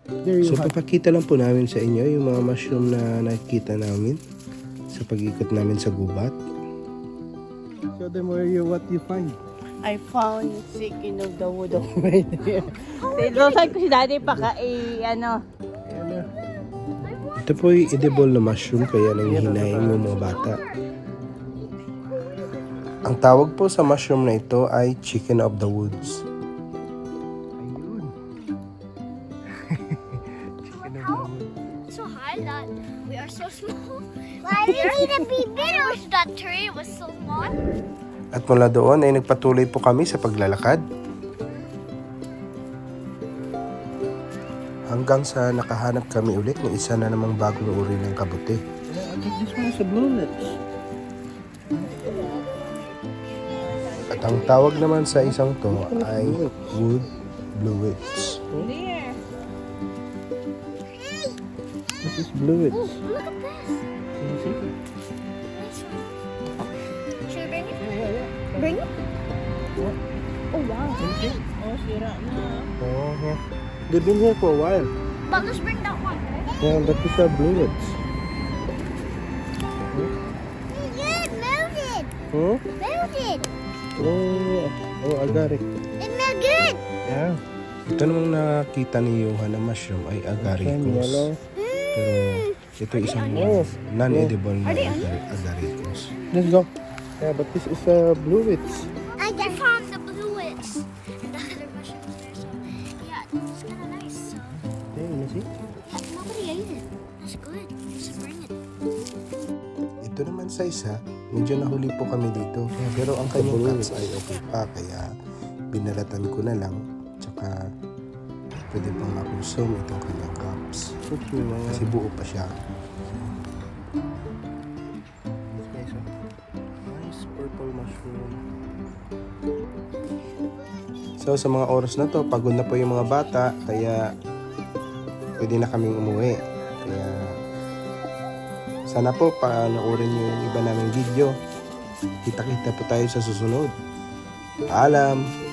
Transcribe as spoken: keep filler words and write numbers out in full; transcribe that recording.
So papakita lang po namin sa inyo yung mga mushroom na nakikita namin sa pag-ikot namin sa gubat. Show them where you what you find. I found chicken of the wood over there. Tinusan ko si daddy paka eh, ano. Ito po yung edible na mushroom kaya nanghihinayin yung mga bata. Ang tawag po sa mushroom na ito ay chicken of the woods. So high that we are so small. Why did it be big? I wish that tree was so small. At mula doon ay nagpatuloy po kami sa paglalakad. Hanggang sa nakahanap kami ulit ng isa na namang bagong uri ng kabuti. This one is a bluelets. At ang tawag naman sa isang to ay wood bluets. There. This is bluets. Look at this. Should we bring it? Bring it? Oh wow. Oh, sira na. Oh, yeah. They've been here for a while. But let's bring that one. Yeah, but these are bluets. Good, move it. Hmm? Move it. Oh, oh, I got it. It smells good. Yeah. Ito namang nakita ni Johan na mushroom ay agaricus. Pero ito isang non-edible na agar agaricus. Let's go. Yeah, but this is a uh, bluets. I just found the bluets. And the other mushrooms there, so yeah, it's kind of nice. So Hey, you see? yeah, nobody ate it. That's good. Just bring it. Ito naman sa isa, medyo nahuli po kami dito. Pero ang kanyang cups ay okay pa, kaya binalatan ko na lang. Tsaka pwede pang makonsume itong kanyang cups. Kasi buo pa siya. Nice purple mushroom. So sa mga oras na to, pagod na po yung mga bata, kaya pwede na kaming umuwi. Kaya sana po panoorin nyo yung iba naming video. Kita-kita po tayo sa susunod. Paalam!